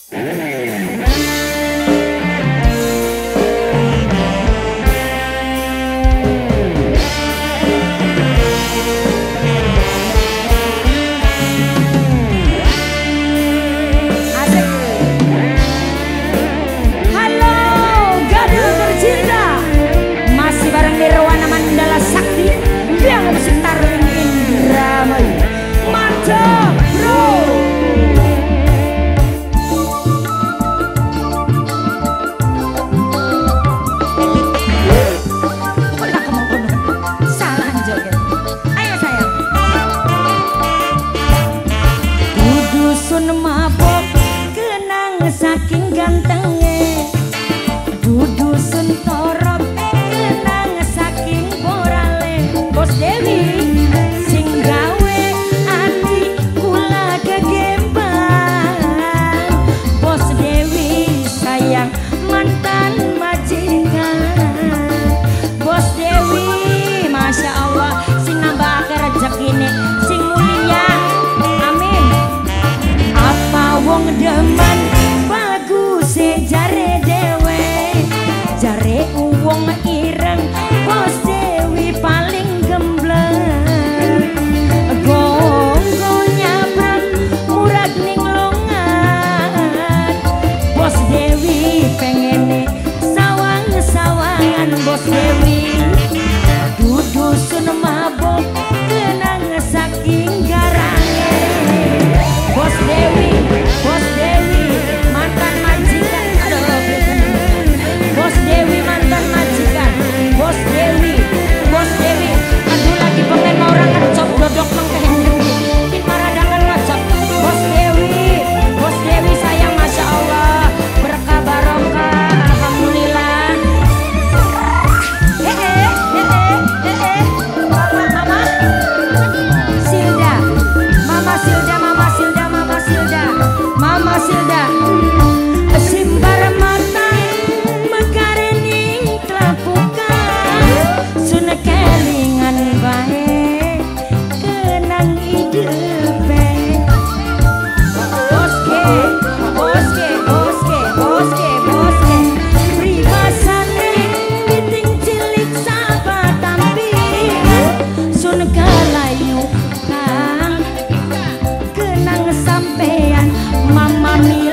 Saking gantengnya dudusun torop kenang saking borale Bos Dewi sing gawe ati kula gegembang Bos Dewi sayang mantan majikan Bos Dewi Masya Allah sing nambah rezekine sing mulia amin apa wong demen jare dewe jare uwong ireng Bos Dewi paling gembleng gonggo nyabrang murag ning longan Bos Dewi pengene sawang-sawangan Bos Dewi dudusun mabok kenang saking garange Bos Dewi mantan majikan Bos Dewi mantan majikan Bos Dewi aduh lagi pengen mau orang ngecop dodok mengkehendung bikin maradangan ngecop Bos Dewi sayang Masya Allah berkah barokah alhamdulillah Mama Silda simbar mata mekarening telapukan sun kelingan bae kenang hidepe Boske pribasane piting cilik sahabat tampi sun kalayu kang kenang sampean Mama Mia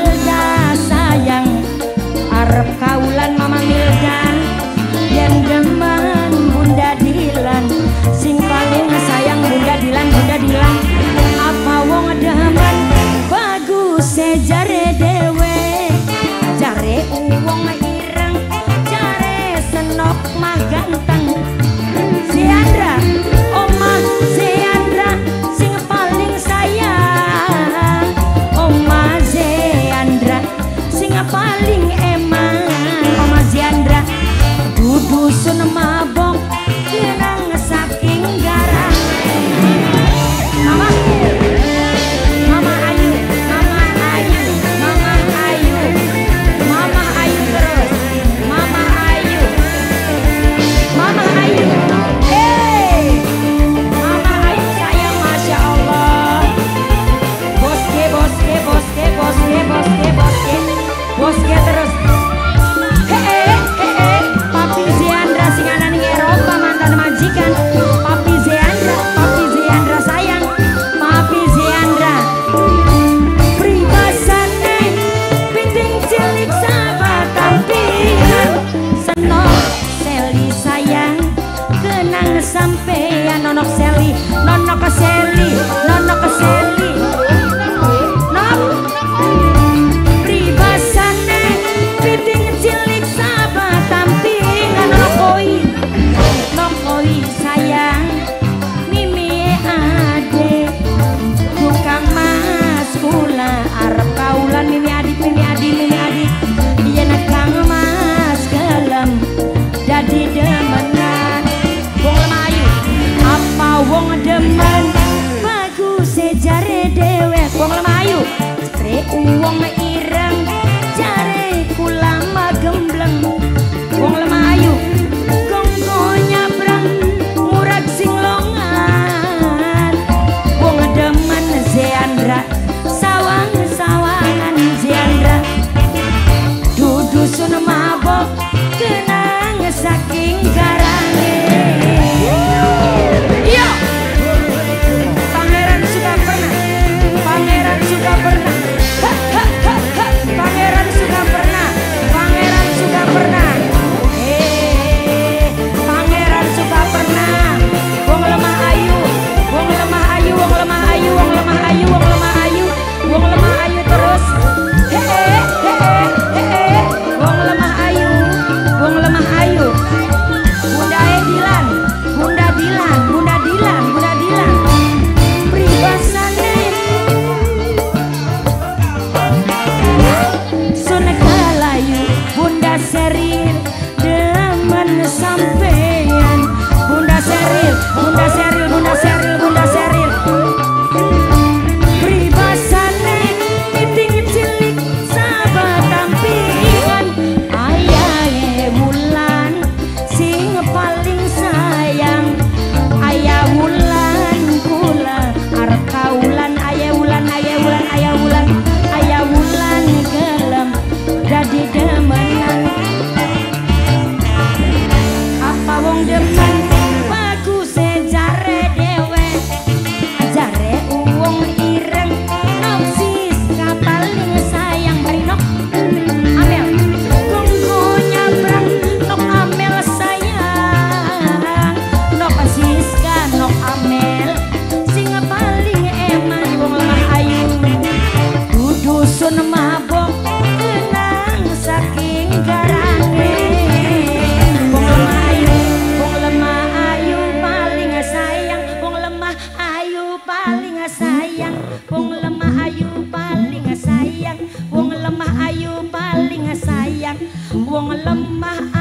wong lemah